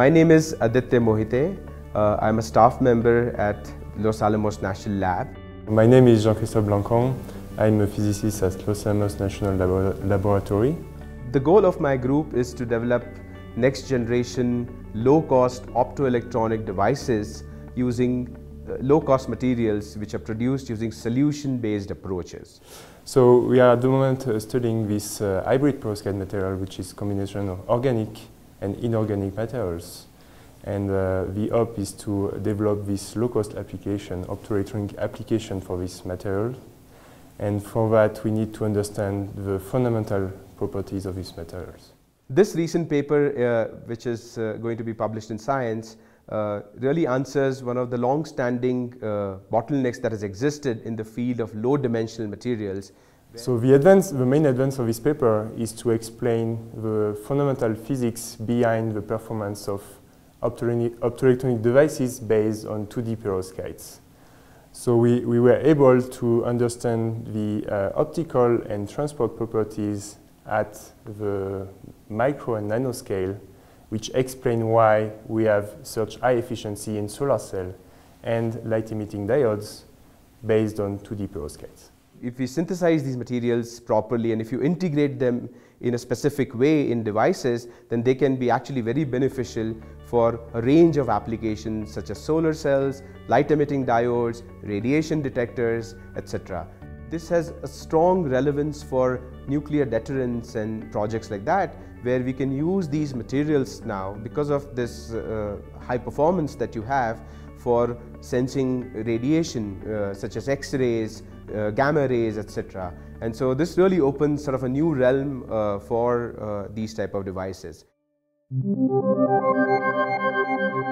My name is Aditya Mohite. I'm a staff member at Los Alamos National Lab. My name is Jean-Christophe Blancon. I'm a physicist at Los Alamos National Laboratory. The goal of my group is to develop next generation low-cost optoelectronic devices using low-cost materials which are produced using solution-based approaches. So we are at the moment studying this hybrid perovskite material, which is a combination of organic and inorganic materials. And the hope is to develop this low-cost application, optoelectronic application for this material. And for that, we need to understand the fundamental properties of these materials. This recent paper, which is going to be published in Science, really answers one of the long-standing bottlenecks that has existed in the field of low-dimensional materials. So the main advance of this paper is to explain the fundamental physics behind the performance of optoelectronic devices based on 2D perovskites. So we were able to understand the optical and transport properties at the micro and nanoscale, which explain why we have such high efficiency in solar cell and light-emitting diodes based on 2D perovskites. If we synthesize these materials properly and if you integrate them in a specific way in devices, then they can be actually very beneficial for a range of applications such as solar cells, light-emitting diodes, radiation detectors, etc. This has a strong relevance for nuclear deterrence and projects like that, where we can use these materials now because of this high performance that you have for sensing radiation such as X-rays, gamma rays, etc. And so this really opens sort of a new realm for these type of devices.